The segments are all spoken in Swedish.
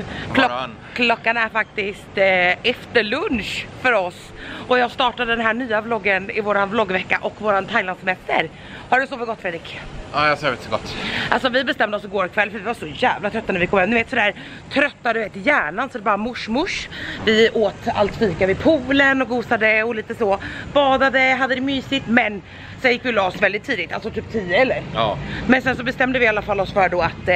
Klockan är faktiskt efter lunch för oss. Och jag startade den här nya vloggen i våran vloggvecka och våran Thailandssemester. Har du sovit gott, Fredrik? Ja, jag har sovit så gott. Alltså vi bestämde oss igår kväll för vi var så jävla trötta när vi kom hem. Ni vet sådär trötta, du vet, hjärnan så det bara mors. Vi åt allt fika vid poolen och gosade och lite så. Badade, hade det mysigt, men sen gick vi och la oss väldigt tidigt, alltså typ 10 eller? Ja. Men sen så bestämde vi i alla fall oss för då att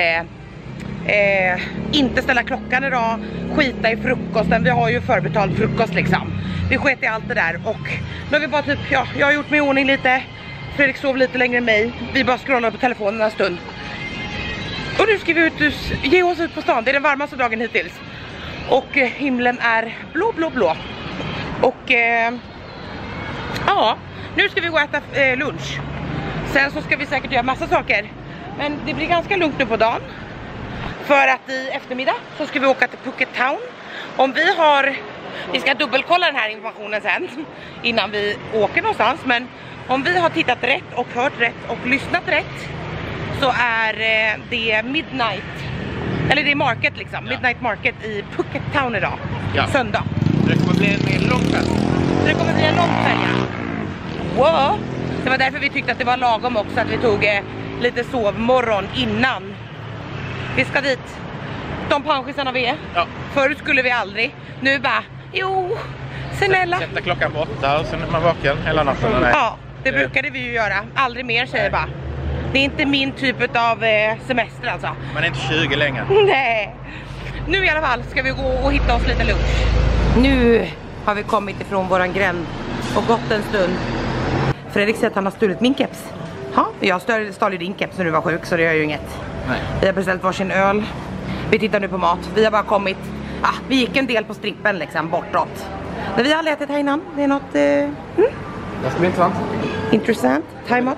inte ställa klockan idag, skita i frukosten. Vi har ju förbetald frukost liksom. Vi sket i allt det där och nu har vi bara typ, ja, jag har gjort mig i ordning lite. Fredrik sov lite längre än mig. Vi bara scrollar på telefonen en stund. Och nu ska vi ge oss ut på stan. Det är den varmaste dagen hittills. Och himlen är blå. Och ja, nu ska vi gå och äta lunch. Sen så ska vi säkert göra massa saker. Men det blir ganska lugnt nu på dagen. För att i eftermiddag så ska vi åka till Phuket Town. Vi ska dubbelkolla den här informationen sen innan vi åker någonstans. Men om vi har tittat rätt och hört rätt och lyssnat rätt så är det midnight, eller det är market liksom, ja. Midnight market i Phuket Town idag, ja. Söndag. Det kommer bli en lång kväll. Det kommer bli en lång kväll, ja. Wow. Det var därför vi tyckte att det var lagom också att vi tog lite sovmorgon innan. Vi ska dit. De panschisarna vi är. Ja. Förut skulle vi aldrig. Nu bara, jo, snälla. Sätta klockan på 8 och sen är man vaken hela natten. Ja, det brukade vi ju göra. Aldrig mer, säger bara. Det är inte min typ av semester alltså. Man är inte 20 längre. Nej. Nu i alla fall ska vi gå och hitta oss lite lunch. Nu har vi kommit ifrån våran gränd och gått en stund. Fredrik säger att han har stulit min keps. Ja, jag stal ju din keps när du var sjuk så det gör ju inget. Nej. Vi har beställt varsin öl. Vi tittar nu på mat. Vi har bara kommit. Vi gick en del på strippen liksom bortåt. Men vi har aldrig ätit här innan. Det är något... Det ska bli intressant. Intressant. Thai-mat.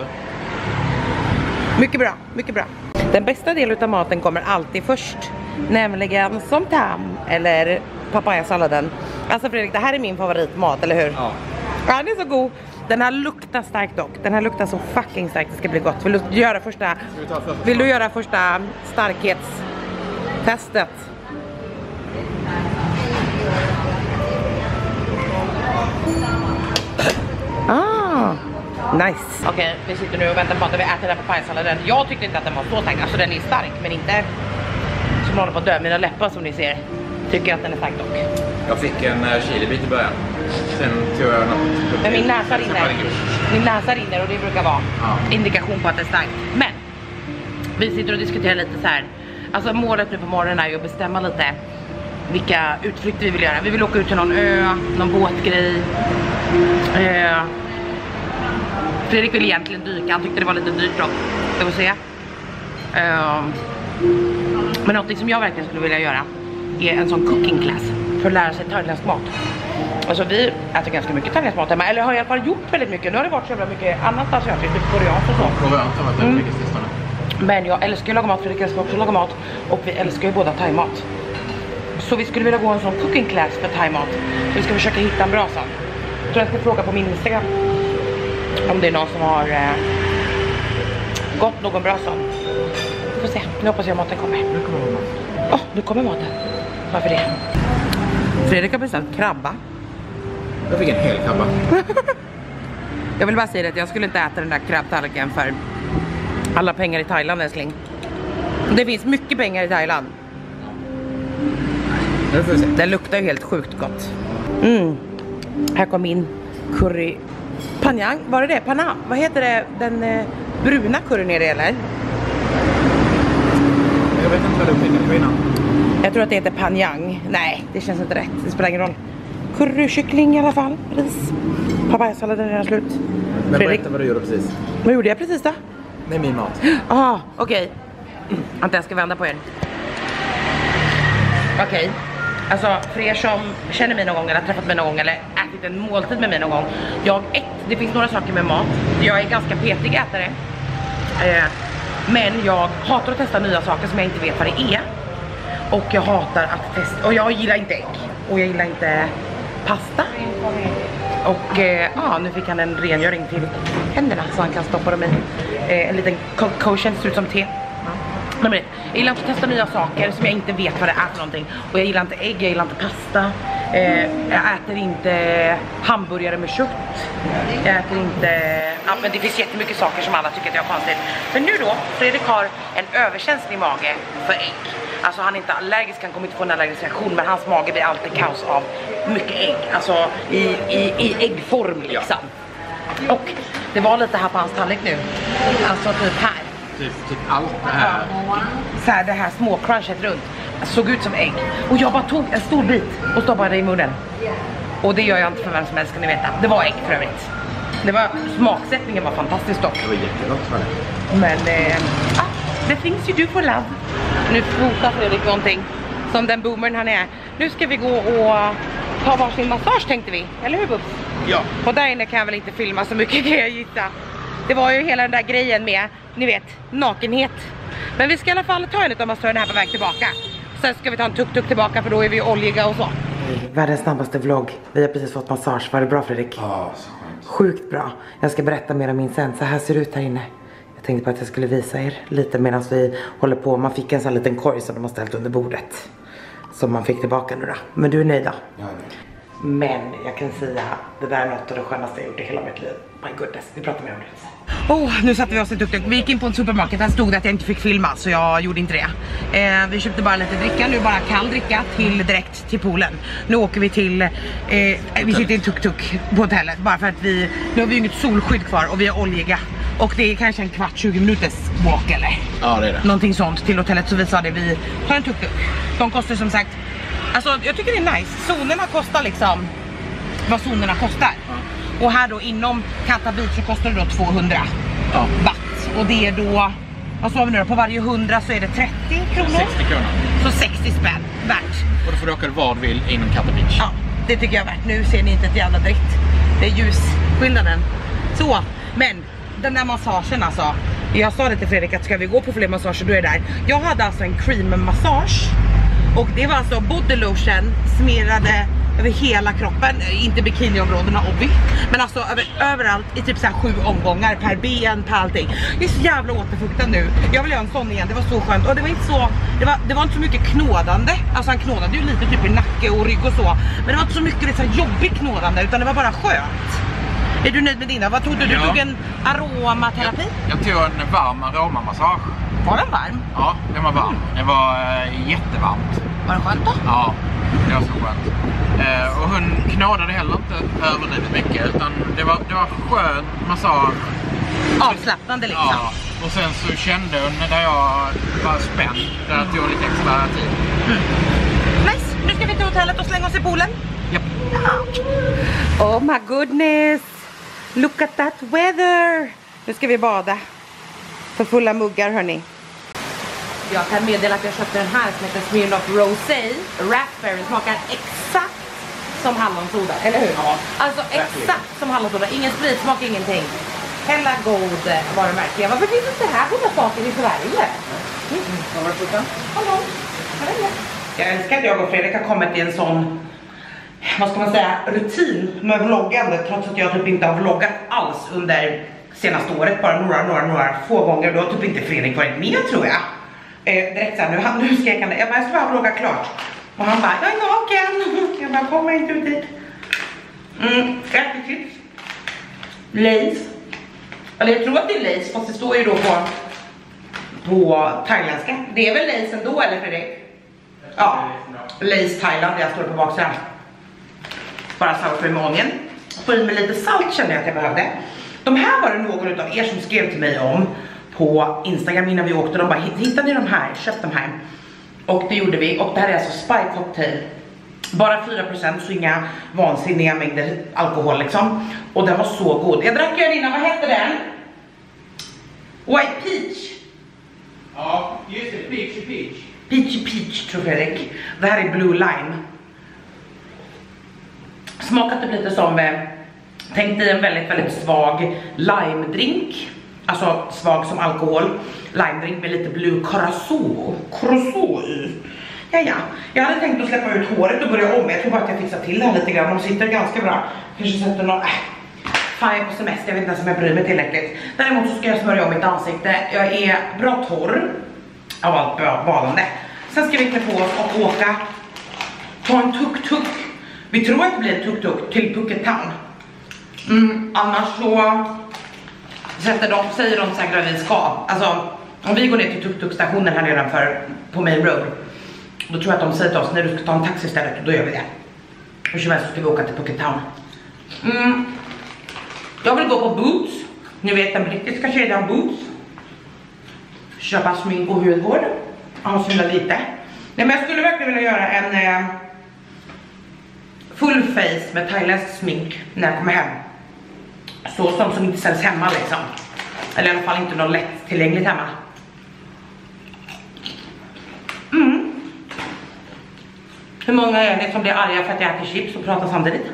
Mycket bra, mycket bra. Den bästa delen av maten kommer alltid först. Nämligen som tam eller papayasalladen. Alltså Fredrik, det här är min favoritmat, eller hur? Ja. Ja, den är så god. Den här luktar starkt dock. Den här luktar så fucking starkt. Det ska bli gott. Vill du göra första starkhetstestet? Nice. Okej, vi sitter nu och väntar på att vi äter den papayasalladen. Jag tyckte inte att den var så stark. Alltså den är stark, men inte som håller på att dö. Mina läppar som ni ser tycker att den är stark dock. Jag fick en chilibit i början. Sen tog jag något. Men min näsa rinner och det brukar vara indikation på att det är starkt. Men vi sitter och diskuterar lite så här. Alltså målet nu på morgonen är ju att bestämma lite vilka utflykter vi vill göra. Vi vill åka ut till någon ö, någon båtgrej. Fredrik vill egentligen dyka, han tyckte det var lite dyrt då. Det får se. Men något som jag verkligen skulle vilja göra är en sån cooking class för att lära sig thailändsk mat. Alltså vi äter ganska mycket thailändsk mat hemma, eller har i alla fall gjort väldigt mycket. Nu har det varit så jävla mycket annat asiatiskt, typ koreanskt och så. Koreanskt har varit mycket sistone. Men jag älskar ju laga mat, Fredrik älskar också laga mat. Och vi älskar ju båda thaimat. Så vi skulle vilja gå en sån cooking class för thaimat. Så vi ska försöka hitta en bra sån. Jag tror jag ska fråga på min Instagram om det är någon som har gått någon bra sån. Vi får se, nu hoppas jag maten kommer. Nu kommer maten. Nu kommer maten. Varför det? Fredrik har beställt krabba. Jag fick en hel krabba. Jag vill bara säga att jag skulle inte äta den där krabbtallriken för alla pengar i Thailand, älskling. Det finns mycket pengar i Thailand. Nu får vi se. Den luktar ju helt sjukt gott. Här kom min curry. Panjang, var det? Panna? Vad heter det? Den bruna curryn är det, eller? Jag vet inte vad du tänker på innan. Jag tror att det heter panjang. Nej, det känns inte rätt. Det spelar ingen roll. Currykyckling i alla fall. Ris. Papayasalladen är redan slut. Men berätta vad du gjorde precis. Vad gjorde jag precis då? Det är min mat. Okej. Att jag ska vända på er. Okej. Alltså för er som känner mig någon gång eller har träffat mig någon gång eller ätit en måltid med mig någon gång. Det finns några saker med mat. Jag är ganska petig ätare. Men jag hatar att testa nya saker som jag inte vet vad det är. Och jag hatar att testa. Och jag gillar inte ägg. Och jag gillar inte pasta. Och nu fick han en rengöring till händerna så han kan stoppa dem i en liten cold ser ut som te. Men Jag gillar inte att testa nya saker som jag inte vet vad det är för någonting. Och jag gillar inte ägg, jag gillar inte pasta. Jag äter inte hamburgare med kött. Jag äter inte... Ja, men det finns jättemycket saker som alla tycker att jag är konstigt. Men nu då, Fredrik har en överkänslig mage för ägg. Alltså han är inte allergisk, han kommer inte få en allergisk reaktion. Men hans mage blir alltid kaos av mycket ägg. Alltså i äggform liksom. Och det var lite här på hans tallrik nu. Alltså typ här. Typ allt det här. Så här, det här små crunchet runt. Såg ut som ägg. Och jag bara tog en stor bit och stoppade det i munnen. Och det gör jag inte för vem som helst, kan ni veta. Det var ägg för övrigt. Det var, smaksättningen var fantastisk dock. Det var jättegott för det. Men, the things you do for love. Nu fotar Fredrik någonting. Som den boomern han är. Nu ska vi gå och ta varsin massage tänkte vi. Eller hur Buff? Ja. Och där inne kan jag väl inte filma så mycket, kan jag gissa. Det var ju hela den där grejen med, ni vet, nakenhet. Men vi ska i alla fall ta en av massörerna här på väg tillbaka. Sen ska vi ta en tuk-tuk tillbaka för då är vi oljiga och så. Världens snabbaste vlogg. Vi har precis fått massage. Var det bra Fredrik? Ja, så skönt. Sjukt bra. Jag ska berätta mer om min sen. Så här ser det ut här inne. Jag tänkte på att jag skulle visa er lite medan vi håller på. Man fick en sån här liten korg som de har ställt under bordet. Som man fick tillbaka nu då. Men du är nöjd då? Ja, det. Men jag kan säga, det där är något av det skönaste jag gjort i hela mitt liv. My goodness, vi pratar mer om det. Nu satte vi oss i tuk-tuk. Vi gick in på en supermarket, där stod det att jag inte fick filma. Så jag gjorde inte det. Vi köpte bara lite dricka, nu bara kall dricka direkt till poolen. Nu åker vi till, vi sitter i en tuk-tuk på hotellet. Bara för att nu har vi inget solskydd kvar och vi är oljiga. Och det är kanske en kvart, 20 minuters walk eller? Ja, det är det. Någonting sånt till hotellet, så vi sa det, vi tar en tuk-tuk. De kostar som sagt, alltså jag tycker det är nice. Zonerna kostar liksom vad zonerna kostar. Ja. Och här då inom Kata Beach så kostar det då 200 watt. Och det är då, vad sa vi nu då, på varje 100 så är det 30 kronor. 60 kronor. Så 60 spänn värt. Och då får du åka vad du vill inom Kata Beach. Ja, det tycker jag är värt. Nu ser ni inte ett jävla dritt. Det är ljusskillnaden. Så, men den där massagen alltså. Jag sa det till Fredrik att ska vi gå på fler massager då är det där. Jag hade alltså en cream-massage. Och det var alltså body lotion smerade över hela kroppen, inte bikiniområdena obvi, men alltså överallt i typ så här 7 omgångar per ben, per allting. Det är så jävla återfuktad nu. Jag vill göra en sån igen, det var så skönt. Och det var inte så, det var inte så mycket knådande. Alltså han knådade ju lite typ i nacke och rygg och så. Men det var inte så mycket det så här jobbigt knådande, utan det var bara skönt. Är du nöjd med dina? Vad tog du? Du tog en aromaterapi? Jag tog en varm aromamassage. Var den varm? Ja, den var varm. Det var jättevarmt. Var det skönt då? Ja, det var så skönt. Och hon knådade heller inte överdrivet mycket, utan det var skön massage. Avslappnande liksom. Ja, och sen så kände hon när jag var spänd, där det tog lite extra tid. Nice, nu ska vi till hotellet och slänga oss i poolen. Japp. Oh my goodness. Look at that weather. Nu ska vi bada. För fulla muggar hörni. Jag kan meddela att jag köpte den här som heter Smirnoff Rosé. Raspberry smakar exakt som hallonsoda, eller hur? Ja. Alltså exakt som hallonsoda. Ingen spritsmak, ingenting. Hella god varumärke. Varför finns det inte här på den saken i Sverige? Vad var det för den? Hallå. Jag älskar att jag och Fredrik har kommit i en sån, vad ska man säga, rutin med vloggande, trots att jag typ inte har vloggat alls under senaste året, bara några få gånger. Då har typ inte Fredrik varit med tror jag. Direkt såhär, nu skrek han, jag ska bara vlogga klart. Och han bara, jag är naken. Jag bara, kommer inte ut dit. Äppelchips. Lays. Eller jag tror att det är Lays, fast det står ju då på thailändska. Det är väl Lays ändå, eller Fredrik? Ja, Lays Thailand, jag står på baksidan. Bara sour med onion. Få i mig lite salt kände jag att jag behövde. De här var det någon av er som skrev till mig om på Instagram innan vi åkte. De bara, hittade ni de här? Köp de här. Och det gjorde vi. Och det här är alltså Spy Cocktail. Bara 4%, så inga vansinniga mängder alkohol liksom. Och den var så god. Jag drack den innan, vad hette den? White Peach. Ja, just det, Peach. Peach tror Fredrik. Det här är Blue Lime. Smakar typ lite som, tänk dig en väldigt svag lime-drink. Alltså svag som alkohol. Lime-drink med lite blue curacao i. Ja. Jag hade tänkt att släppa ut håret och börja om. Jag tror bara att jag fixar till det här lite grann. De sitter ganska bra. Kanske sätter någon... Fan, på semester, jag vet inte ens om jag bryr mig tillräckligt. Däremot så ska jag smörja om mitt ansikte. Jag är bra torr. av allt badande. Sen ska vi klä på oss och åka, ta en tuk-tuk. Vi tror att det blir en tuk-tuk till Phuket Town. Annars så säger de säkert att vi ska. Alltså om vi går ner till tuk-tuk-stationen här nedanför på Main Road, då tror jag att de säger till oss när du ska ta en taxi istället, och då gör vi det. Och så ska vi åka till Phuket Town. Jag vill gå på Boots. Ni vet den brittiska kedjan Boots. Köpa smink och hudvård. Jag har så lite. Nej, men jag skulle verkligen vilja göra en full face med thailändsk smink när jag kommer hem. Så som inte säljs hemma liksom. Eller i alla fall inte något lätt tillgängligt hemma. Hur många är det som blir arga för att jag äter chips och pratar samtidigt?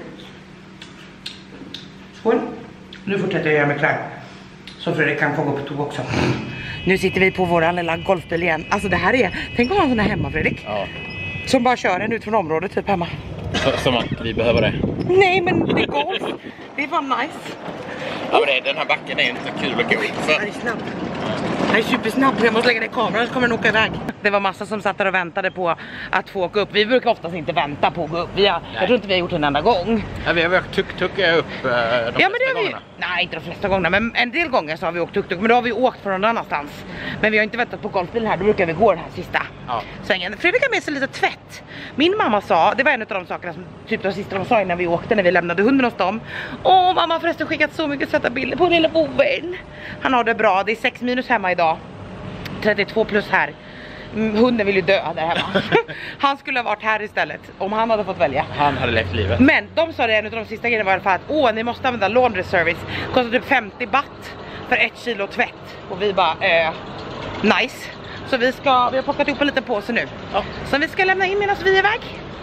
Skål. Nu fortsätter jag göra mig klar. Så Fredrik kan få gå på tog också. Nu sitter vi på våran lilla golfbil igen. Alltså det här är, tänk om man har en sån här hemma, Fredrik. Ja. Som bara kör en ut från området typ hemma. Som att vi behöver det. Nej, men det är golf. Det är fan nice. Ja, men den här backen är inte så kul att gå in för. Den är snabb. Den är supersnabb. Jag måste lägga ner kameran så kommer den åka iväg. Det var massa som satt där och väntade på att få åka upp. Vi brukar oftast inte vänta på att gå upp. Jag tror inte vi har gjort en enda gång. Ja, vi har åkt tuk-tuk upp de flesta gångerna. Nej, inte de flesta gångerna, men en del gånger så har vi åkt tuk-tuk. Men då har vi åkt från någon annanstans. Men vi har inte väntat på golfbilen här, då brukar vi gå den här sista svängen. Fredrik har med sig lite tvätt. Min mamma sa, det var en av de sakerna som typ de sista de sa innan vi åkte, när vi lämnade hunden hos dem. Åh, mamma har förresten skickat så mycket söta bilder på lilla boven. Han har det bra, det är 6 minus hemma idag. 32 plus här. Hunden vill ju dö där hemma. Han skulle ha varit här istället om han hade fått välja. Han hade levt livet. Men de sa det, en av de sista grejerna var i alla fall att ni måste använda laundry service. Kostar typ 50 baht för 1 kilo tvätt. Och vi bara, nice. Så vi har plockat ihop en liten påse nu. Ja. Så vi ska lämna in medan vi är iväg.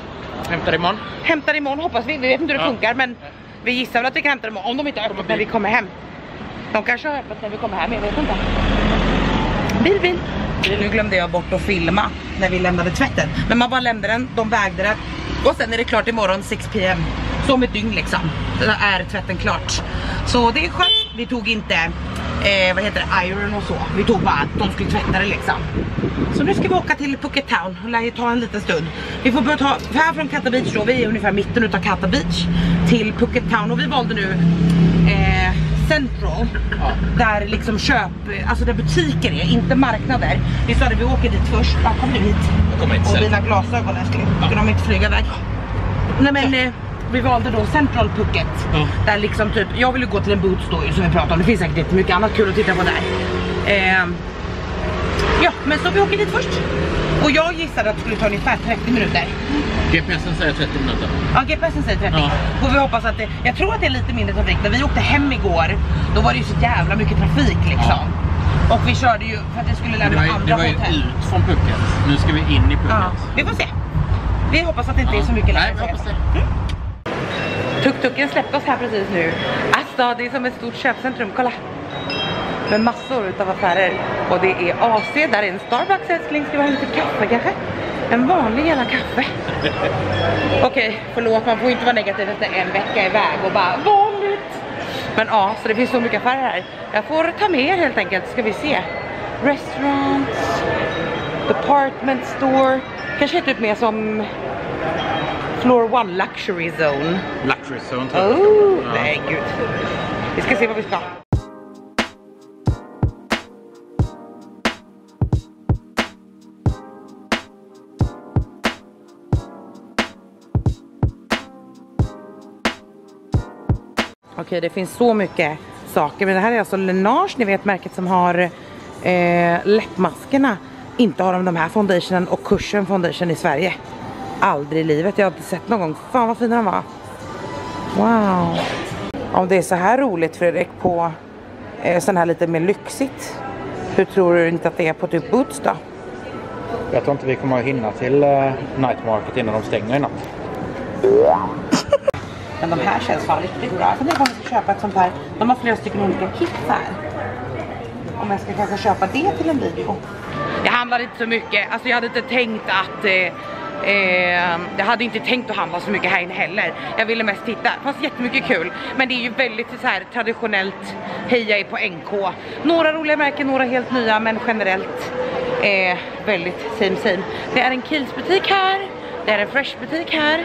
Hämtar imorgon hoppas vi. Vi vet inte hur det funkar, men vi gissar väl att vi kan hämta dem om de inte är öppet när vi kommer hem. De kanske har öppet när vi kommer hem, jag vet inte. Bil. Nu glömde jag bort att filma när vi lämnade tvätten. Men man bara lämnade den, de vägde den. Och sen är det klart imorgon 6 PM. Så om ett dygn liksom. Så är tvätten klart. Så det är skönt. Vi tog inte iron och så. Vi tog bara att de skulle tvätta det liksom. Så nu ska vi åka till Phuket Town och lär ta en liten stund. Vi får börja ta här från Kata Beach då. Vi är ungefär mitten utav Kata Beach till Phuket Town. Och vi valde nu Central, där liksom alltså där butiker är, inte marknader. Vi sa att vi åker dit först. Kom du hit. Och dina glasögon älskling. Ska de inte flyga iväg? Nej, men vi valde då Central Phuket. Där liksom typ, jag vill ju gå till en Boots då som vi pratade om. Det finns säkert mycket annat kul att titta på där. Ja, men så vi åker dit först. Och jag gissade att det skulle ta ungefär 30 minuter. GPSen säger 30 minuter. Ja, GPSen säger 30. Och vi hoppas att jag tror att det är lite mindre trafik. När vi åkte hem igår, då var det ju så jävla mycket trafik liksom. Och vi körde ju för att det skulle lämna andra hotell. Det var ju ut från Phuket. Nu ska vi in i Phuket. Ja, vi får se. Vi hoppas att det inte är så mycket längre. Nej, vi hoppas det. Tuk-tuken släppte oss här precis nu. Alltså, det är som ett stort köpcentrum, kolla. Med massor utav affärer. Och det är AC, där är en Starbucks älskling. Ska vi ha lite kaffe kanske? En vanlig jävla kaffe. Okej, förlåt, man får inte vara negativ efter en vecka iväg och bara vanligt. Men ja, så det finns så mycket affärer här. Jag får ta med er helt enkelt, ska vi se. Restaurants, department store. Kanske typ mer som floor 1 luxury zone. Luxury zone tror jag. Nej gud. Vi ska se vad vi ska. Okej, det finns så mycket saker. Men det här är alltså Laneige, ni vet märket som har läppmaskerna. Inte har de här foundationen och Cushion foundation i Sverige. Aldrig i livet, jag har inte sett någon gång. Fan vad fina de var. Wow. Om det är så här roligt Fredrik på sån här lite mer lyxigt. Hur tror du inte att det är på typ Boots då? Jag tror inte vi kommer att hinna till Night Market innan de stänger i natt. Men de här känns fan riktigt bra. Jag funderar på om jag ska köpa ett sånt här. De har flera stycken olika kit här. Om jag ska kanske köpa det till en video. Jag handlade inte så mycket. Alltså jag hade inte tänkt att... jag hade inte tänkt att handla så mycket här inne heller. Jag ville mest titta. Det fanns jättemycket kul. Men det är ju väldigt så här traditionellt. Heja på NK. Några roliga märken, några helt nya. Men generellt väldigt same. Det är en Kiehl's butik här. Det är en Fresh butik här.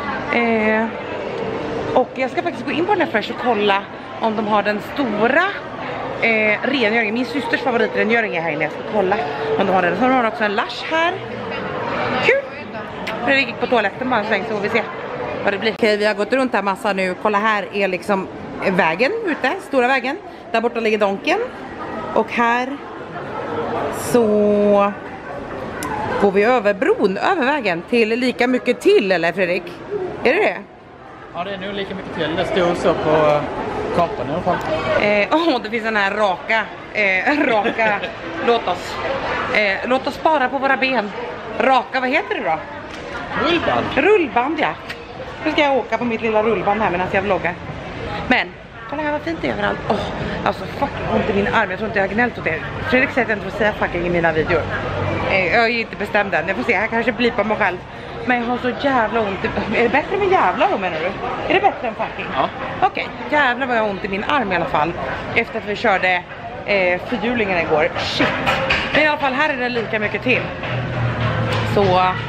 Och jag ska faktiskt gå in på den här Fresh och kolla om de har den stora rengöringen. Min systers favoritrengöring är här inne. Jag ska kolla om de har den. Så har de också en Lush här. Kul! Fredrik gick på toaletten bara en sväng så får vi se vad det blir. Okej, vi har gått runt här massa nu. Kolla, här är liksom vägen ute, stora vägen. Där borta ligger Donken. Och här så går vi över bron, över vägen till lika mycket till, eller Fredrik? Är det det? Ja, det är nog lika mycket till. Det står så på kartan i alla fall. Det finns den här raka låt oss spara på våra ben. Raka, vad heter det då? Rullband, ja. Nu ska jag åka på mitt lilla rullband här medan jag vloggar. Men, kolla här vad fint det är överallt. Alltså fuck, ont i min arm. Jag tror inte jag har gnällt åt det. Fredrik säger att jag inte får säga fucking i mina videor. Jag är inte bestämd än. Jag får se, jag kanske blipar mig själv. Men jag har så jävla ont. Är det bättre med jävla då, menar du? Är det bättre än fucking? Ja. Okej, jävlar vad jag har ont i min arm i alla fall. Efter att vi körde fyrhjulingen igår. Shit. Men i alla fall, här är det lika mycket till. Så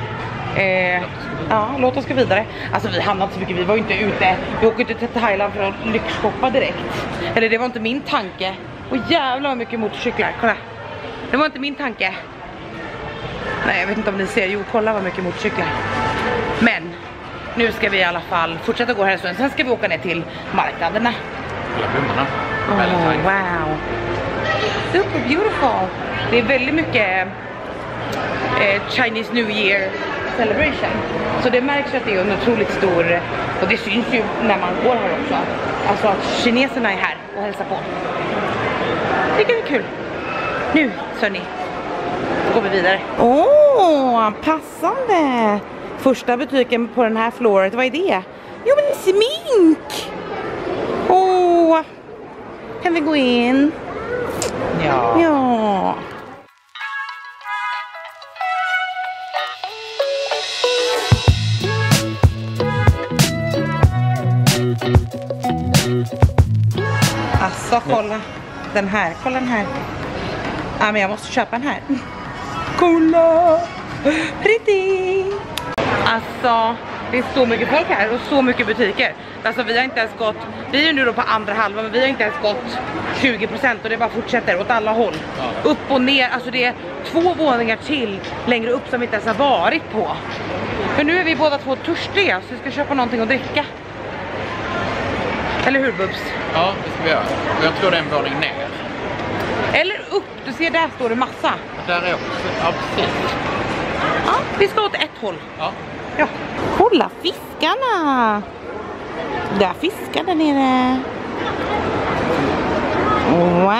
ja, låt oss gå vidare. Alltså vi hamnade så mycket, vi var ju inte ute. Vi åkte inte till Thailand för att lyxshoppa direkt. Eller det var inte min tanke. Och jävlar vad mycket motorcyklar, kolla. Det var inte min tanke. Nej, jag vet inte om ni ser. Jo, kolla vad mycket motorcyklar. Men nu ska vi i alla fall fortsätta gå här en stund. Sen ska vi åka ner till marknaderna. Wow. Super beautiful. Det är väldigt mycket Chinese New Year celebration. Så det märks att det är en otroligt stor, och det syns ju när man går här också. Alltså att kineserna är här och hälsar på. Det är kul. Nu, Sunny, går vi vidare. Passande. Första butiken på den här floret, vad är det? Jo, men smink. Kan vi gå in? Ja. Alltså, kolla den här. Kolla den här. Ja, men jag måste köpa den här. Kolla! Pretty! Alltså, det är så mycket folk här och så mycket butiker. Alltså vi har inte ens gått, vi är ju nu då på andra halvan, men vi har inte ens gått 20% och det bara fortsätter åt alla håll. Ja. Upp och ner, alltså det är 2 våningar till längre upp som vi inte ens har varit på. Men nu är vi båda två törstiga så vi ska köpa någonting att dricka. Eller hur, Bubs? Ja, det ska vi göra. Och jag tror det är en våning ner. Eller upp, du ser där står det massa. Där är också, ja precis. Ja, vi ska åt ett håll. Ja. Kolla fiskarna. Där fiskar där nere. Wow.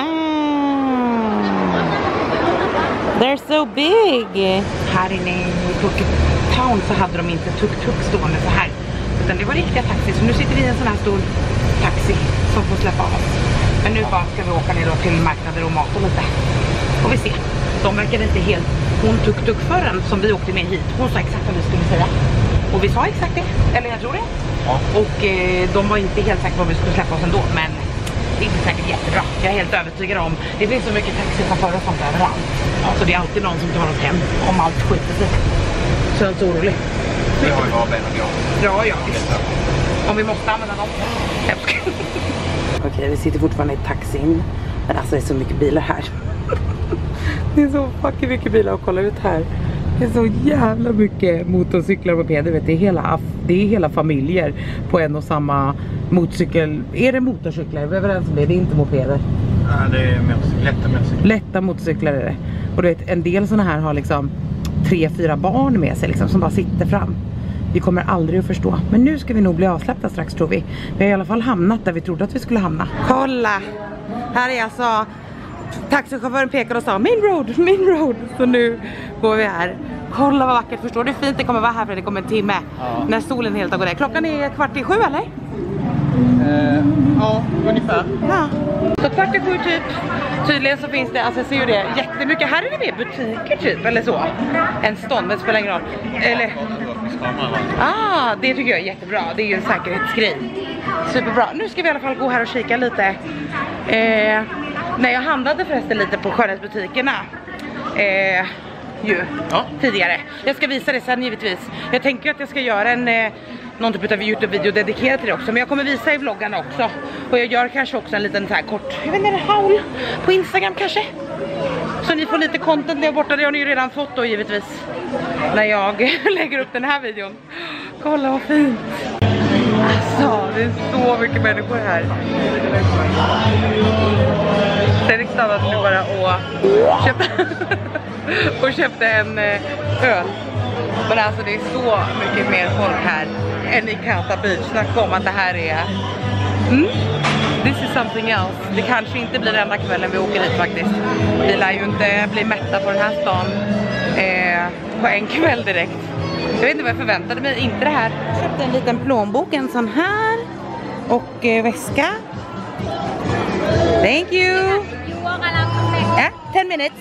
They're so big. Här inne i Phuket Town så hade de inte tuk-tuk stående så här. Utan det var riktiga taxi. Så nu sitter vi i en sån här stor taxi som får släppa av oss. Men nu bara ska vi åka ner då till marknader och mat och lite. Och vi ser. De verkade inte helt... Hon tuk-tuk förrän som vi åkte med hit. Hon sa exakt vad vi skulle säga. Och vi sa exakt det. Eller jag tror det. Ja. Och de var inte helt säkra på vad vi skulle släppa oss ändå. Men det är säkert jättebra. Jag är helt övertygad om. Det finns så mycket taxichaufförer och sånt överallt. Ja. Så det är alltid någon som tar oss hem om allt skiter sig. Så jag är inte orolig. Vi har ju bara ben och gå. Ja. Om vi måste använda dem. Okej, vi sitter fortfarande i taxin. Men alltså det är så mycket bilar här. Det är så fucking mycket bilar och kolla ut här. Det är så jävla mycket motorcyklar och mopeder. Vet, det är hela familjer på en och samma motorcykel. Är det motorcyklar? Vi är överens om det. Det är inte mopeder. Ja, det är lätta motorcyklar. Lätta motorcyklar är det. Och du vet, en del sådana här har liksom 3-4 barn med sig liksom, som bara sitter fram. Vi kommer aldrig att förstå. Men nu ska vi nog bli avsläppta strax, tror vi. Vi har i alla fall hamnat där vi trodde att vi skulle hamna. Kolla! Här är alltså... Taxichauffören pekade och sa main road. Så nu går vi här. Kolla vad vackert, förstår du hur fint det kommer vara här för det kommer en timme. Ja. När solen helt har gått ner. Klockan är 6:45 eller? Ja, ungefär. Ja. Så 6:45 typ. Tydligen så finns det, alltså jag ser ju det jättemycket. Här är det mer butiker typ, eller så. En stånd, men det spelar ingen roll. Eller... det tycker jag är jättebra. Det är ju en säkerhetsgrej. Superbra. Nu ska vi i alla fall gå här och kika lite. När jag handlade förresten lite på skönhetsbutikerna tidigare. Jag ska visa det sen givetvis. Jag tänker att jag ska göra någon typ av YouTube-video dedikerad till det också. Men jag kommer visa i vloggarna också. Och jag gör kanske också en liten så här kort, jag vet inte, en haul på Instagram kanske. Så ni får lite content där borta. Det har ni ju redan fått då givetvis. När jag lägger upp den här videon. Kolla vad fint. Alltså, det är så mycket människor här. Fredrik stannade nu bara och köpte en öl. Men alltså det är så mycket mer folk här än i Kata Beach. Snacka om att det här är... This is something else. Det kanske inte blir enda kvällen vi åker hit faktiskt. Vi lär ju inte bli mätta på den här stan på en kväll direkt. Jag vet inte vad jag förväntade mig, inte det här. Jag köpte en liten plånbok, en sån här. Och väska. Thank you. 10 minutes.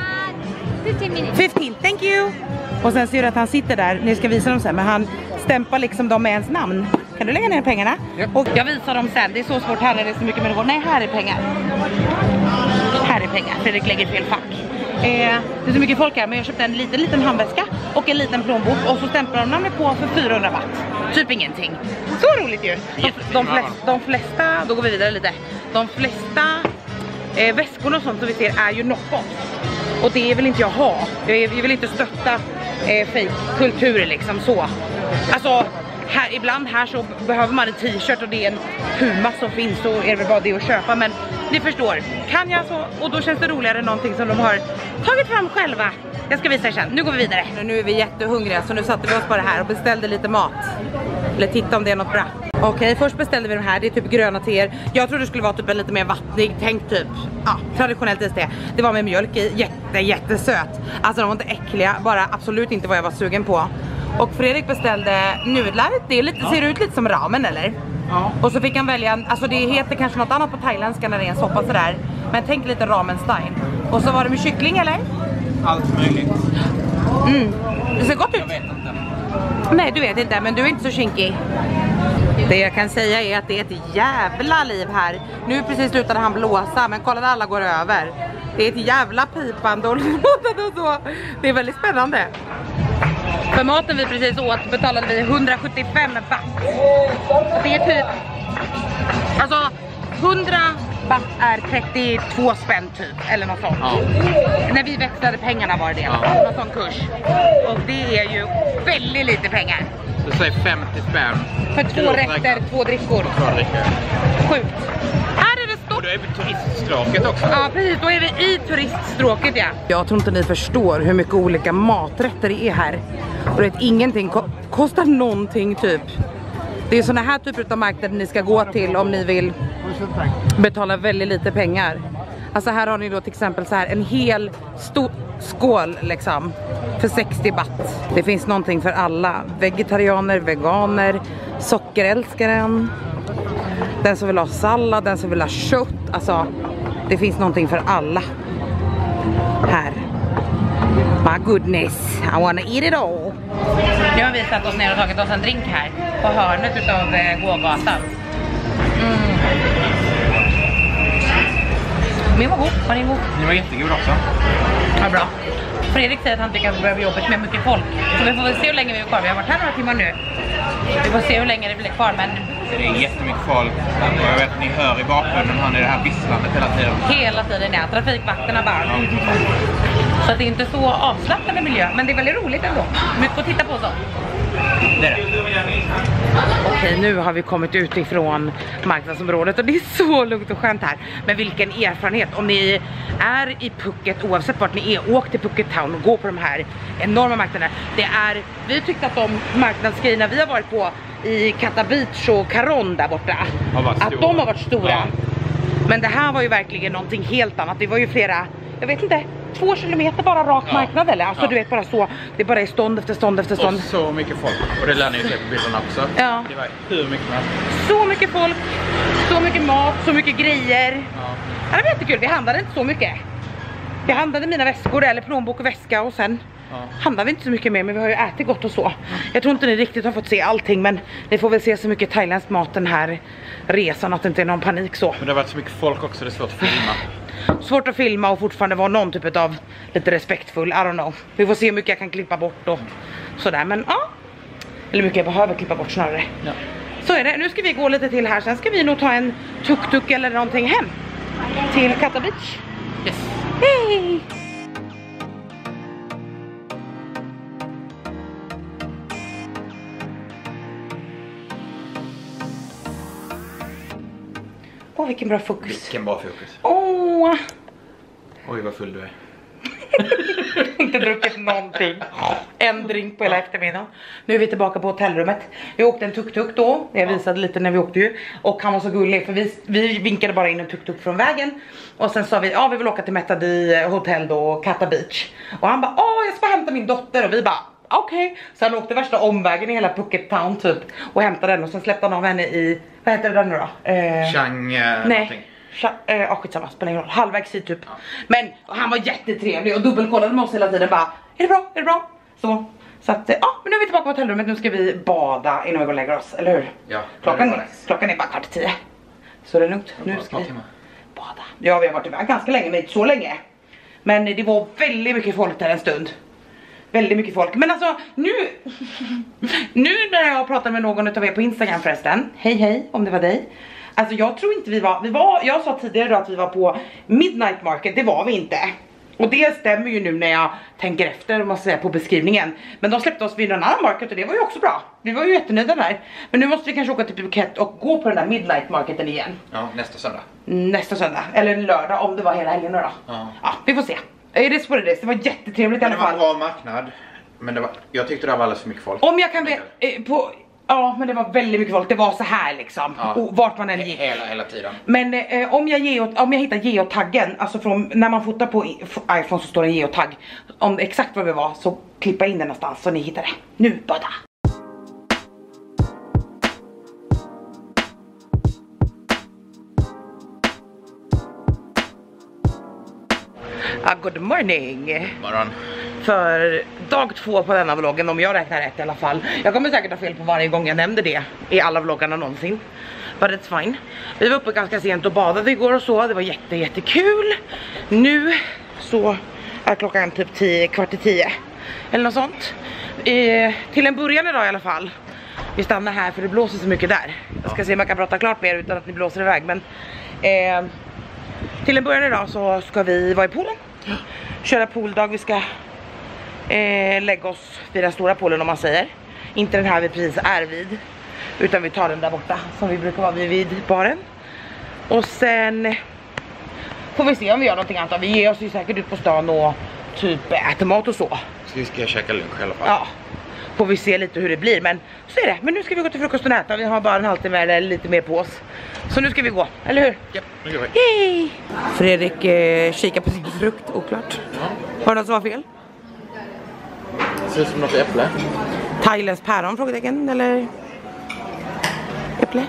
15 minutes. 15, thank you. Och sen ser du att han sitter där, ni ska visa dem sen, men han stämpar liksom dem med ens namn. Kan du lägga ner pengarna? Yep. Och jag visar dem sen, det är så svårt här när det är så mycket människor. Nej, här är pengar. Här är pengar, Fredrik lägger fel fack. Det är så mycket folk här, men jag köpte en liten handväska och en liten plånbok. Och så stämplar de namnet på för 400 watt. Typ ingenting. Så roligt ju. De flesta, då går vi vidare lite. De flesta väskorna och sånt som vi ser är ju knock-off. Och det vill inte jag ha. Jag vill inte stötta fake-kulturer liksom så. Alltså, ibland här så behöver man en t-shirt och det är en Puma som finns, så är det väl bara det att köpa. Men ni förstår, kan jag så, och då känns det roligare än någonting som de har tagit fram själva. Jag ska visa er sen, nu går vi vidare. Nu är vi jättehungriga så nu satte vi oss på det här och beställde lite mat. Eller titta om det är något bra. Okej, först beställde vi de här, det är typ gröna teer. Jag trodde det skulle vara typ en lite mer vattnig, tänk typ, traditionellt iste. Det var med mjölk i, jättesöt. Alltså de var inte äckliga, bara absolut inte vad jag var sugen på. Och Fredrik beställde nudlar, det är lite, ser ut lite som ramen eller? Ja. Och så fick han välja, alltså det heter kanske något annat på thailändska när det är en soppa sådär. Men tänk lite ramen-style. Och så var det med kyckling eller? Allt möjligt. Det ser gott ut. Jag vet inte. Nej, du vet inte, men du är inte så kinkig. Det jag kan säga är att det är ett jävla liv här. Nu precis slutade han blåsa, men kolla där alla går över. Det är ett jävla pipande och så. Det är väldigt spännande. För maten vi precis åt betalade vi 175 baht. Det är typ... Alltså, 100 baht är 32 spänn typ, eller något sånt. Ja. När vi växlade pengarna var det någon sån kurs. Och det är ju väldigt lite pengar. Du säger 50 spänn. För 2 rätter, 2 drickor. 2 drickor. Sjukt. Här är det stort. Och då är vi på turiststråket också. Ja, precis. Då är vi i turiststråket, ja. Jag tror inte ni förstår hur mycket olika maträtter det är här. Och det ingenting kostar någonting typ. Det är såna här typer av marknader ni ska gå till om ni vill betala väldigt lite pengar. Alltså här har ni då till exempel så här en hel stor skål liksom för 60 baht. Det finns någonting för alla. Vegetarianer, veganer, sockerälskaren, den som vill ha sallad, den som vill ha kött. Alltså det finns någonting för alla här. My goodness, I wanna eat it all. Nu har vi satt oss ner och tagit oss en drink här på hörnet utav gågatan. Men var god, var ni god? Ni var jättegod också. Ja, bra. Fredrik säger att han tycker att det börjar bli jobbigt med mycket folk. Så vi får väl se hur länge vi är kvar. Vi har varit här några timmar nu. Vi får se hur länge det blir kvar, men... Det är jättemycket folk. Och jag vet att ni hör i bakgrunden hör ni det här visslandet hela tiden. Hela tiden, ja. Trafikvakterna bara. Så att det är inte så avslappnande miljö. Men det är väldigt roligt ändå. Mycket att titta på så. Det är det. Okej, nu har vi kommit ut ifrån marknadsområdet och det är så lugnt och skönt här. Men vilken erfarenhet, om ni är i Phuket, oavsett vart ni är, åk till Phuket Town och gå på de här enorma marknaderna. Vi tyckte att de marknadsgrejerna vi har varit på i Kata Beach och Karon där borta, att de har varit stora. Ja. Men det här var ju verkligen någonting helt annat. Det var ju flera, jag vet inte, 2 kilometer bara rak marknad eller? Alltså du vet bara så, det är bara stånd efter stånd efter stånd. Och så mycket folk, och det lär ni ju se på bilderna också. Ja. Det var hur mycket mat. Så mycket folk, så mycket mat, så mycket grejer. Ja, det var jättekul, vi handlade inte så mycket. Vi handlade mina väskor eller plånbok och väska och sen handlade vi inte så mycket mer, men vi har ju ätit gott och så. Jag tror inte ni riktigt har fått se allting, men ni får väl se så mycket thailändsk mat den här resan att det inte är någon panik så. Men det har varit så mycket folk också, det är svårt att filma. svårt att filma och fortfarande vara någon typ av lite respektfull, I don't know. Vi får se hur mycket jag kan klippa bort och sådär, men ja. Eller mycket jag behöver klippa bort snarare. Ja. Så är det, nu ska vi gå lite till här, sen ska vi nog ta en tuk-tuk eller någonting hem. Till Kata Beach. Yes. Hej! Åh, vilken bra fokus. Vilken bra fokus. Åh! Oj, vad full du är. Inte druckit någonting. En drink på hela eftermiddagen. Nu är vi tillbaka på hotellrummet. Vi åkte en tuk-tuk då. Jag visade lite när vi åkte ju. Och han var så gullig för vi vinkade bara in en tuk-tuk från vägen. Och sen sa vi, ja vi vill åka till Metadi hotell då, Kata Beach. Och han bara, jag ska hämta min dotter. Och vi bara, okej. Så han åkte värsta omvägen i hela Phuket Town typ. Och hämtade den och sen släppte han av henne i, vad heter det nu då? Chang nej. någonting. Skitsamma, spelar ingen roll. Halvvägs hit typ. Men han var jättetrevlig och dubbelkollade med oss hela tiden. Bara, är det bra? Är det bra? Så att, men nu är vi tillbaka på hotellrummet. Nu ska vi bada innan vi går och lägger oss, eller hur? Ja. Klockan är bara 9:15. Så det är lugnt. Nu ska vi bada. Ja, vi har varit iväg ganska länge, men inte så länge. Men det var väldigt mycket folk där en stund. Väldigt mycket folk. Men alltså, nu när jag pratar med någon av er på Instagram förresten. Hej, om det var dig. Alltså jag tror inte vi var, jag sa tidigare då att vi var på Midnight Market, det var vi inte. Och det stämmer ju nu när jag tänker efter, måste säga, på beskrivningen. Men de släppte oss vid någon annan market och det var ju också bra. Vi var ju jättenöjda där. Men nu måste vi kanske åka till Phuket och gå på den där Midnight Marketen igen. Ja, nästa söndag. Nästa söndag, eller lördag om det var hela helgen då. Ja, vi får se. Det var jättetrevligt i alla fall. Det var en bra marknad, men jag tyckte det var alldeles för mycket folk. Om jag kan ja, men det var väldigt mycket folk. Det var så här liksom. Ja. Och vart man än gick. Hela tiden. Men om jag hittar geotaggen, alltså från när man fotar på iPhone så står det en geotagg. Om exakt var vi var så klippa in den någonstans så ni hittar det. Nu bada. Good morning. Morgon. För dag 2 på denna vloggen, om jag räknar rätt i alla fall. Jag kommer säkert ha fel på varje gång jag nämnde det i alla vloggarna någonsin. But it's fine. Vi var uppe ganska sent och badade igår och så. Det var jättekul. Nu så är klockan typ 10:15 eller något sånt. Till en början idag i alla fall. Vi stannar här för det blåser så mycket där. Jag ska se om jag kan prata klart mer utan att ni blåser iväg. Men till en början idag så ska vi vara i poolen. Köra pooldag, vi ska lägga oss vid den stora poolen om man säger. Inte den här vi precis är vid, utan vi tar den där borta som vi brukar vara vid baren. Och sen får vi se om vi gör någonting annat. Vi ger oss ju säkert ut på stan och typ äter mat och så. Så vi ska käka lunch i alla fall. Ja, får vi se lite hur det blir. Men så är det, men nu ska vi gå till frukost och äta. Vi har bara en halvtimme eller lite mer på oss. Så nu ska vi gå, eller hur? Ja, nu går vi. Yay! Fredrik kikar på sin frukt, oklart. Var det något som var fel? Det ser ut som något äpple. Thailands päron, frågetecken, eller äpple?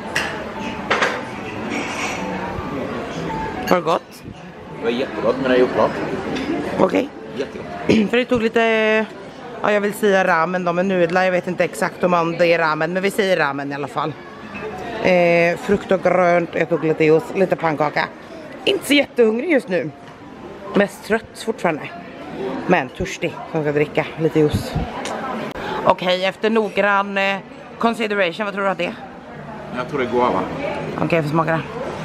Var det gott? Det var jättegott, men det är oklart. Okej. Jättegott. För det tog lite, ja jag vill säga ramen då, men nudlar, jag vet inte exakt om det är ramen, men vi säger ramen i alla fall. Frukt och grönt, jag tog lite juice, lite pannkaka. Inte så jättehungrig just nu. Mest trött fortfarande. Men törstig, som ska dricka lite juice. Okej, efter noggrann consideration, vad tror du att det är? Jag tror det är guava. Okej, jag får smaka det.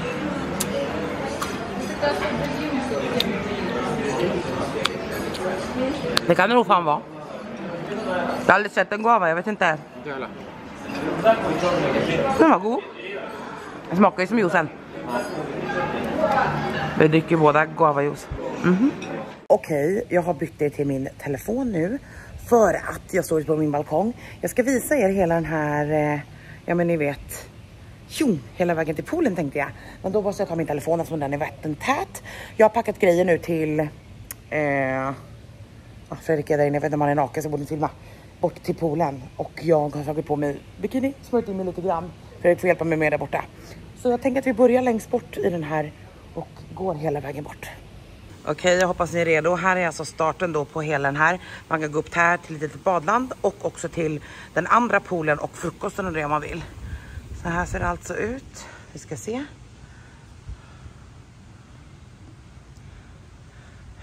Det kan det nog fan vara. Jag har aldrig sett en guava, jag vet inte. Inte heller. Den var god. Den smakar ju som juicen. Vi dricker båda guava-juice. Okej, jag har bytt det till min telefon nu. För att jag står på min balkong. Jag ska visa er hela den här, ja men ni vet, hela vägen till poolen tänkte jag. Men då måste jag ta min telefon eftersom den är vattentät. Jag har packat grejer nu till Fredrik är där inne, jag vet inte om han är naken så borde ni filma. Bort till poolen. Och jag har tagit på mig bikini, smörjt in mig lite grann. Fredrik får hjälpa mig med där borta. Så jag tänker att vi börjar längst bort i den här och går hela vägen bort. Okej, jag hoppas ni är redo. Här är alltså starten då på hela den här. Man kan gå upp här till ett litet badland och också till den andra poolen och frukosten och det om man vill. Så här ser det alltså ut. Vi ska se.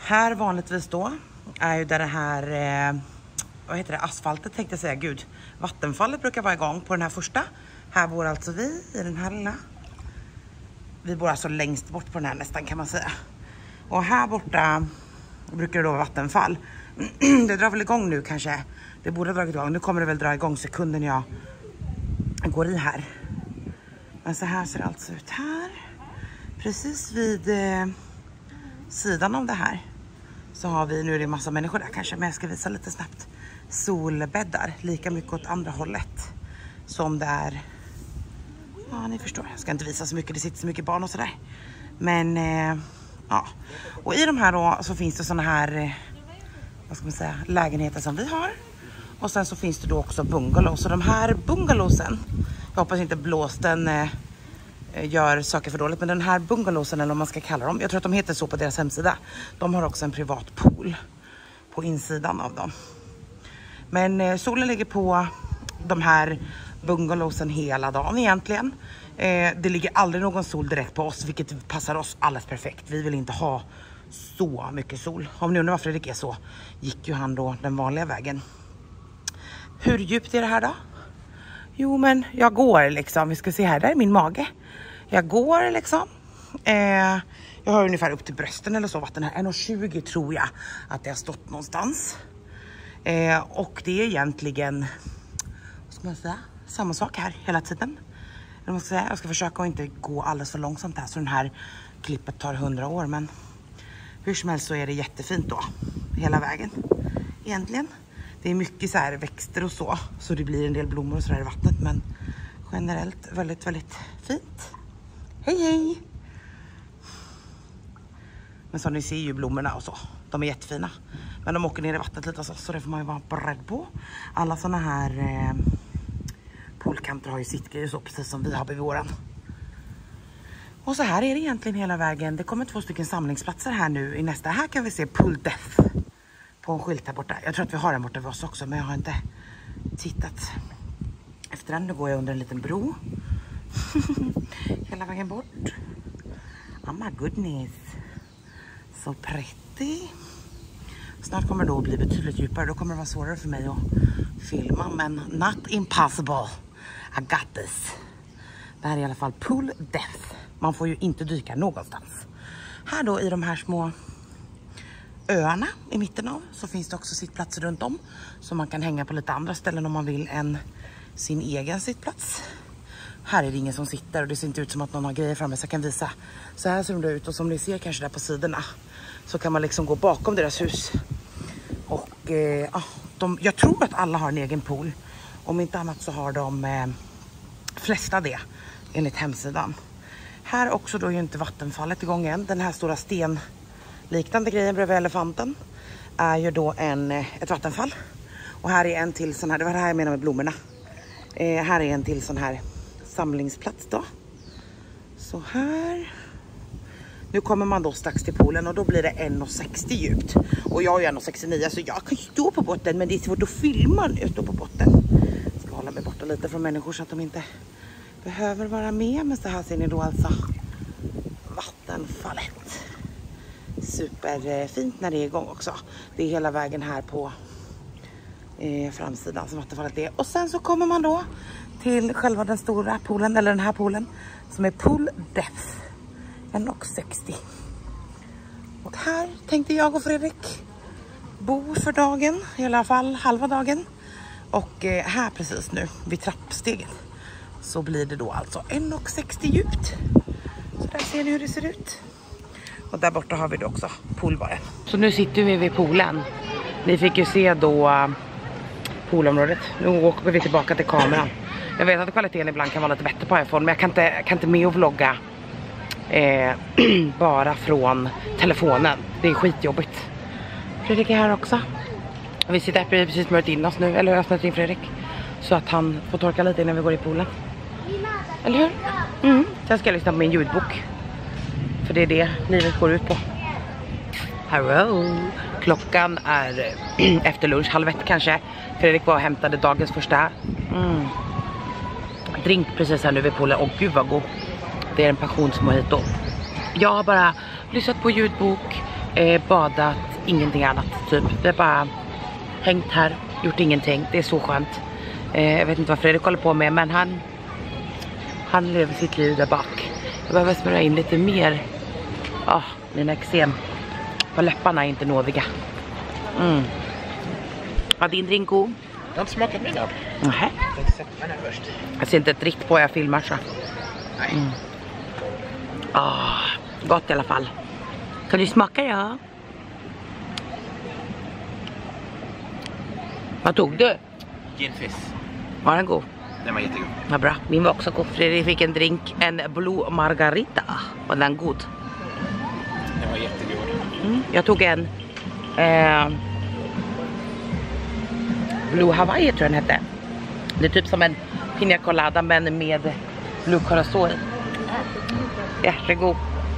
Här vanligtvis då är ju där det här, vad heter det, asfaltet tänkte jag säga, gud. Vattenfallet brukar vara igång på den här första. Här bor alltså vi i den här lilla. Vi bor alltså längst bort på den här nästan kan man säga. Och här borta brukar det då vara vattenfall. Det drar väl igång nu kanske. Det borde ha dragit igång. Nu kommer det väl dra igång sekunden jag går i här. Men så här ser det alltså ut här. Precis vid sidan av det här så har vi, nu är det en massa människor där kanske, men jag ska visa lite snabbt, solbäddar lika mycket åt andra hållet som det är. Ja, ni förstår, jag ska inte visa så mycket, det sitter så mycket barn och sådär. Men ja, och i de här då så finns det såna här, vad ska man säga, lägenheter som vi har. Och sen så finns det då också bungalows. Så de här bungalowsen, jag hoppas inte blåsten gör saker för dåligt, men den här bungalowsen, eller vad man ska kalla dem, jag tror att de heter så på deras hemsida. De har också en privat pool på insidan av dem. Men solen ligger på de här bungalowsen hela dagen egentligen. Det ligger aldrig någon sol direkt på oss, vilket passar oss alldeles perfekt. Vi vill inte ha så mycket sol. Om ni undrar varför Fredrik är så, gick ju han då den vanliga vägen. Hur djupt är det här då? Jo, men jag går liksom. Vi ska se här, där är min mage. Jag går liksom. Jag har ungefär upp till brösten eller så vatten här. 1,20 tror jag att det har stått någonstans. Och det är egentligen, vad ska man säga, samma sak här hela tiden. Jag ska försöka att inte gå alldeles för långsamt här, så den här klippet tar 100 år. Men hur som helst så är det jättefint då, hela vägen. Egentligen. Det är mycket så här växter och så det blir en del blommor och så där i vattnet. Men generellt väldigt, väldigt fint. Hej, hej! Men som ni ser ju blommorna och så, de är jättefina. Men de åker ner i vattnet lite så det får man ju vara beredd på. Alla såna här poolkanter har ju sitt grejer så, precis som vi har vid våran. Och så här är det egentligen hela vägen. Det kommer 2 stycken samlingsplatser här nu i nästa. Här kan vi se Pool Death på en skylt här borta. Jag tror att vi har den borta vid oss också, men jag har inte tittat efter den. Nu går jag under en liten bro. Hela vägen bort. Oh my goodness. Så pretty. Snart kommer det då bli betydligt djupare. Då kommer det vara svårare för mig att filma. Men not impossible. I got this. Det här är i alla fall Pool Death. Man får ju inte dyka någonstans. Här då i de här små öarna i mitten av så finns det också sittplatser runt om. Så man kan hänga på lite andra ställen om man vill än sin egen sittplats. Här är det ingen som sitter och det ser inte ut som att någon har grejer framme, så jag kan visa. Så här ser de ut, och som ni ser kanske där på sidorna så kan man liksom gå bakom deras hus. Och jag tror att alla har en egen pool. Om inte annat så har de flesta det enligt hemsidan. Här också då är ju inte vattenfallet igång än. Den här stora stenliknande grejen bredvid elefanten är ju då ett vattenfall. Och här är en till sån här, det var det här jag menar med blommorna. Här är en till sån här samlingsplats då. Så här. Nu kommer man då strax till poolen och då blir det 1,60 djupt. Och jag är 1,69 så jag kan stå på botten, men det är svårt att filma när jag står på botten. Jag ska hålla mig borta lite från människor så att de inte behöver vara med. Men så här ser ni då alltså vattenfallet. Superfint när det är igång också. Det är hela vägen här på framsidan som vattenfallet är. Och sen så kommer man då till själva den stora poolen, eller den här poolen som är Pool Death. 1,60. Och här tänkte jag och Fredrik bo för dagen, i alla fall halva dagen. Och här precis nu vid trappsteget så blir det då alltså 1,60 djupt. Så där ser ni hur det ser ut. Och där borta har vi då också poolbaren. Så nu sitter vi vid poolen. Ni fick ju se då poolområdet. Nu åker vi tillbaka till kameran. Jag vet att kvaliteten ibland kan vara lite bättre på iPhone, men jag kan inte med och vlogga bara från telefonen. Det är skitjobbigt. Fredrik är här också. Vi sitter här precis smört in oss nu, eller jag har öppnat in Fredrik, så att han får torka lite innan vi går i poolen. Eller hur? Sen ska jag lyssna på min ljudbok, för det är det livet går ut på. Hello. Klockan är efter lunch, 12:30 kanske. Fredrik var och hämtade dagens första drink precis här nu vid poolen. Och gud vad god. Det är en passionsmojito. Jag har bara lyssnat på ljudbok, badat, ingenting annat typ. Vi har bara hängt här, gjort ingenting. Det är så skönt. Jag vet inte vad Fredrik håller på med, men han lever sitt liv där bak. Jag behöver smörja in lite mer. Mina eksem på läpparna är inte nådiga. Ja, din drink god? Jag har inte smakat mina. Nej. Jag ser inte ett dritt på jag filmar så. Nej. Gott i alla fall. Kan du smaka ja? Vad tog du? Gin fizz. Var den god? Den var jättegod. Ja, bra. Min var också god. Fredrik fick en drink, en Blue Margarita. Var den god? Den var jättegod. Jag tog en Blue Hawaii tror jag den hette. Det är typ som en pina colada men med Blue Curacao i. Jättegod.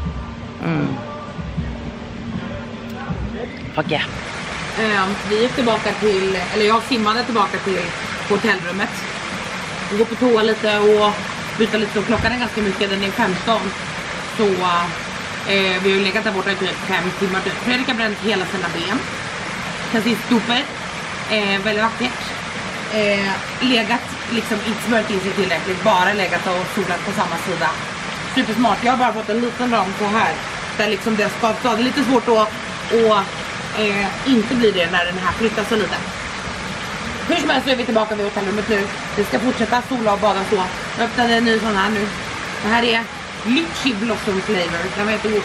Fuck yeah. Vi gick tillbaka till, eller jag simmade tillbaka till hotellrummet. Vi går på toa lite och byta lite, så klockan är ganska mycket, den är 15. Så vi har ju legat där borta i typ 5 timmar. Fredrik har bränt hela sina ben. Kan se stupet. Väldigt vackert. Legat, liksom inte smört in sig tillräckligt. Bara legat och solat på samma sida. Supersmart. Jag har bara fått en liten ram så här. Där liksom det ska ta. Det är lite svårt att inte bli det när den här flyttar så lite. Hur som helst så är vi tillbaka vid hotellrummet nu. Vi ska fortsätta sola och bada så. Jag öppnade en ny sån här nu. Det här är Lychee Blossom Flavor. Den var jättegod.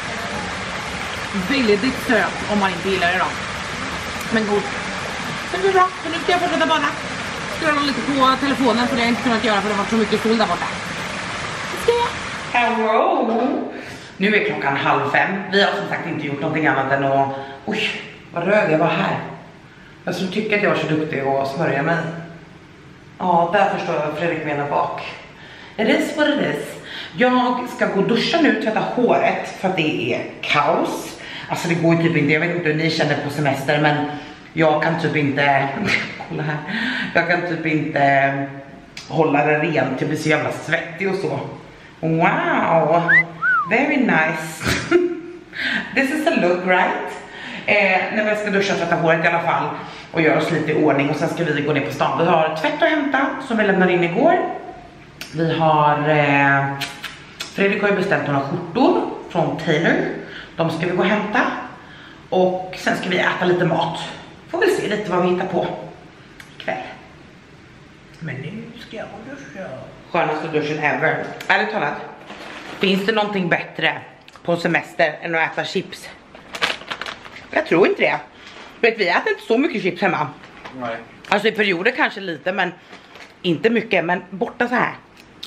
Väldigt söt om man inte gillar det då. Men god. Så det blir bra. Så nu ska jag fortsätta bada. Scrolla lite på telefonen för det har jag inte kunnat göra för det har varit så mycket sol där borta. Det ska jag. Hello! Nu är klockan 4:30. Vi har som sagt inte gjort någonting annat än att... Oj, vad röd jag var här. Jag skulle tycka att jag var så duktig att smörja mig. Ja, där förstår jag vad Fredrik menar bak. It is what it is. Jag ska gå och duscha nu, tvätta håret för att det är kaos. Alltså det går ju typ inte, jag vet inte hur ni känner på semester, men jag kan typ inte... Kolla här. Jag kan typ inte hålla det rent, jag blir så jävla svettig och så. Wow! Very nice. This is a look, right? När vi ska duscha och tvätta håret i alla fall och göra oss lite i ordning och sen ska vi gå ner på stan. Vi har tvätt att hämta som vi lämnade in igår. Vi har Fredrik har ju beställt några skjortor från Taylor. De ska vi gå och hämta. Och sen ska vi äta lite mat. Får vi se lite vad vi hittar på ikväll. Men nu ska jag duscha. Skönaste duschen ever. Ärligt talat. Finns det någonting bättre på semester än att äta chips? Jag tror inte det. Vet, vi äter inte så mycket chips hemma. Nej. Alltså i perioder kanske lite, men inte mycket. Men borta så här.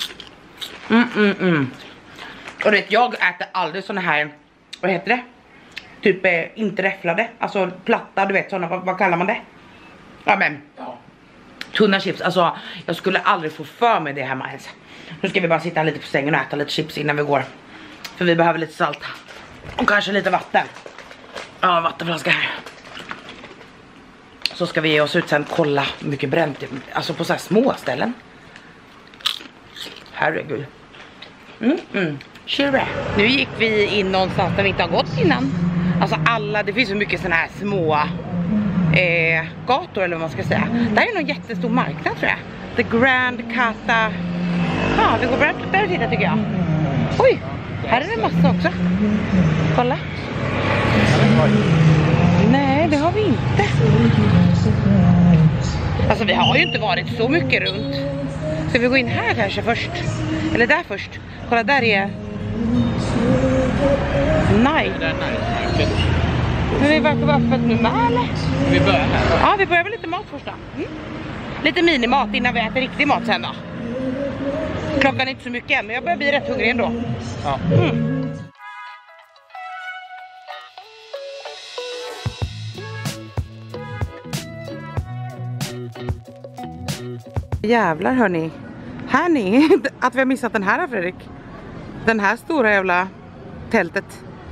Och vet, jag äter aldrig såna här, vad heter det? Typ inte räfflade, alltså platta, du vet såna, vad kallar man det? Ja men, tunna chips, alltså jag skulle aldrig få för mig det hemma ens. Nu ska vi bara sitta lite på sängen och äta lite chips innan vi går. För vi behöver lite salt. Och kanske lite vatten. Ja, vattenflaska här. Så ska vi ge oss ut sen kolla hur mycket bränt, alltså på så här små ställen. Herregud. Sure. Nu gick vi in någonstans där vi inte har gått innan. Alltså alla, det finns så mycket såna här små gator eller vad man ska säga. Där är någon jättestor marknad tror jag. The Grand Cata. Ja, vi går bara där och titta tycker jag. Oj, här är det massa också. Kolla. Nej, det har vi inte. Alltså vi har ju inte varit så mycket runt. Ska vi gå in här kanske först? Eller där först? Kolla, där är... Nej. Men vi verkar vara öppet nu med, eller? Vi börjar här. Ja, vi börjar med lite mat först då. Lite minimat innan vi äter riktig mat sen då. Klockan är inte så mycket än, men jag börjar bli rätt hungrig ändå. Ja. Jävlar hörni. Här ni, att vi har missat den här Fredrik. Den här stora jävla tältet.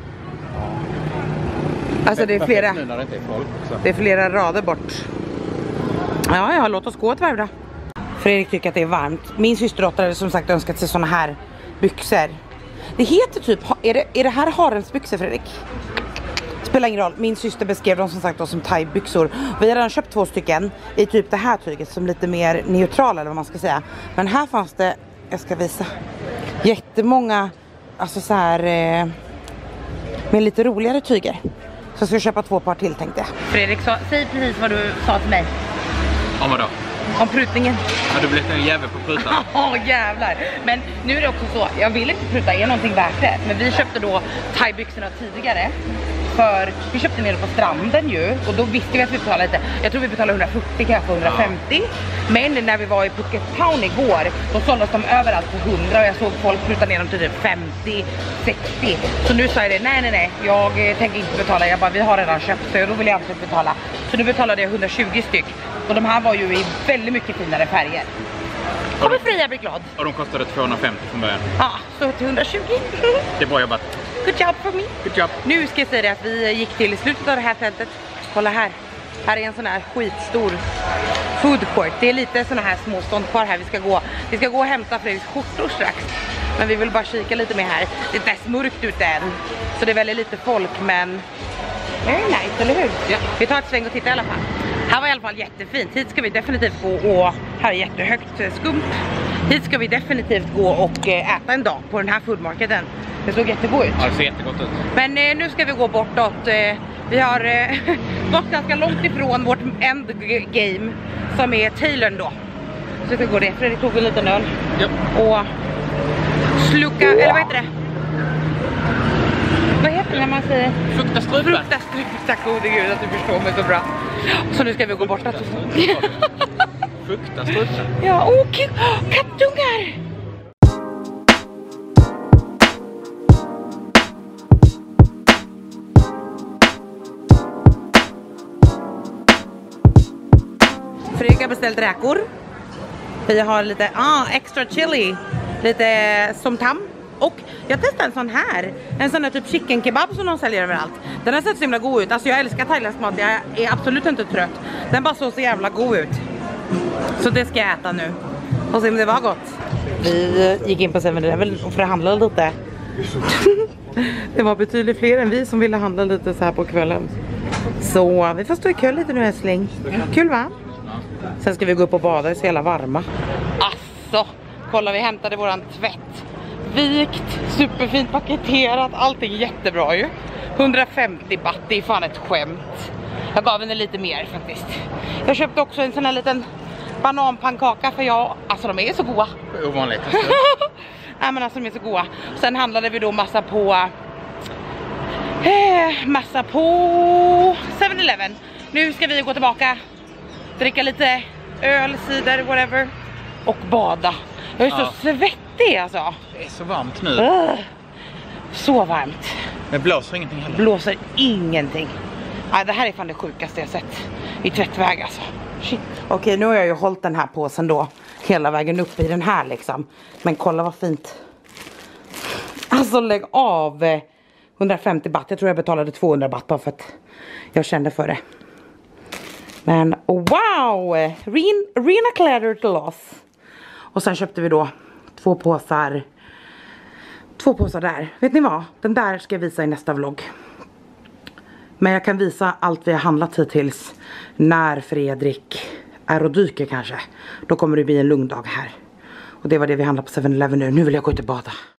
Alltså det är flera. Det är flera rader bort. Ja, låt oss gå ett varv då. Fredrik tycker att det är varmt. Min systerdotter hade som sagt önskat sig såna här byxor. Det heter typ, är det här haremsbyxor Fredrik? Spelar ingen roll, min syster beskrev dem som sagt då som thai-byxor. Vi har redan köpt 2 stycken i typ det här tyget som lite mer neutrala eller vad man ska säga. Men här fanns det, jag ska visa, jättemånga, alltså så här med lite roligare tyger. Så jag ska köpa 2 par till tänkte jag. Fredrik, säg precis vad du sa till mig. Om vad då? Om prutningen. Har du blivit en jävel på prutan? Ja, jävlar. Men nu är det också så, jag vill inte pruta, är någonting värt det. Men vi köpte då thai-byxorna tidigare. För vi köpte nere på stranden ju. Och då visste vi att vi betalade lite. Jag tror vi betalade 140, kanske 150. Ja. Men när vi var i Phuket Town igår, då såldes de överallt på 100. Och jag såg folk pruta ner dem till typ 50, 60. Så nu sa jag det, nej. Jag tänker inte betala. Jag bara, vi har redan köpt. Så då vill jag inte betala. Så nu betalade jag 120 styck. Och de här var ju i väldigt mycket finare färger. Kommer Freja bli glad. Och de kostade 250 från början. Ja, så till 120. Det är bra jobbat. Good job for me. Good job. Nu ska jag säga det att vi gick till slutet av det här fältet. Kolla här. Här är en sån här skitstor food court. Det är lite såna här små stånd kvar här. Vi ska gå och hämta Fredriks skjortor strax. Men vi vill bara kika lite mer här. Det är inte ens mörkt ute än. Så det är väldigt lite folk, men very nice, eller hur? Ja. Vi tar ett sväng och tittar i alla fall. Här var i alla fall jättefint. Hit ska vi definitivt gå och här är jättehögt skump. Hit ska vi definitivt gå och äta en dag på den här foodmarketen. Det såg jättegott ut. Ja, det ser jättegott ut. Men nu ska vi gå bortåt. Vi har gått ganska långt ifrån vårt endgame som är Taylorn då. Så vi ska gå det. Fredrik tog en liten öl. Ja. Och sluka, eller vad heter det? Vad heter det när man säger? Fukta strupen. Fukta strupen, tack gode gud att du förstår mig så bra. Så nu ska vi gå bortåt. Fukta strupen. Ja, okej. Kattungar! Fredrik har beställt räkor. Vi har lite extra chili. Lite som tam. Och jag testade en sån här. En sån här typ chicken kebab som de säljer överallt. Den har sett så himla god ut. Alltså jag älskar thailändsk mat. Jag är absolut inte trött. Den bara så jävla god ut. Så det ska jag äta nu. Och se om det var gott. Vi gick in på 7-Eleven och förhandlade lite. Det var betydligt fler än vi som ville handla lite så här på kvällen. Så vi får stå i kö lite nu älskling. Kul va? Sen ska vi gå upp och bada, det är så jävla varma. Alltså, kolla vi hämtade våran tvätt. Vikt, superfint paketerat, allting jättebra ju. 150 baht, det är fan ett skämt. Jag gav henne lite mer faktiskt. Jag köpte också en sån här liten bananpannkaka för alltså de är så goda. Ovanligt. Nej men alltså de är så goda. Sen handlade vi då massa på 7-Eleven. Nu ska vi gå tillbaka, dricka lite öl, cider, whatever. Och bada. Jag är så svettig alltså. Det är så varmt nu. Så varmt. Det blåser ingenting heller. Blåser ingenting. Nej, det här är fan det sjukaste jag sett i tvättväg alltså. Shit. Okej, nu har jag ju hållit den här påsen då hela vägen upp i den här liksom. Men kolla vad fint. Alltså lägg av 150 baht. Jag tror jag betalade 200 baht bara för att jag kände för det. Men wow! Rena kläder till oss. Och sen köpte vi då 2 påsar där. Vet ni vad? Den där ska jag visa i nästa vlogg. Men jag kan visa allt vi har handlat hittills när Fredrik är och dyker kanske. Då kommer det bli en lugn dag här. Och det var det vi handlade på 7-Eleven nu. Nu vill jag gå ut och bada.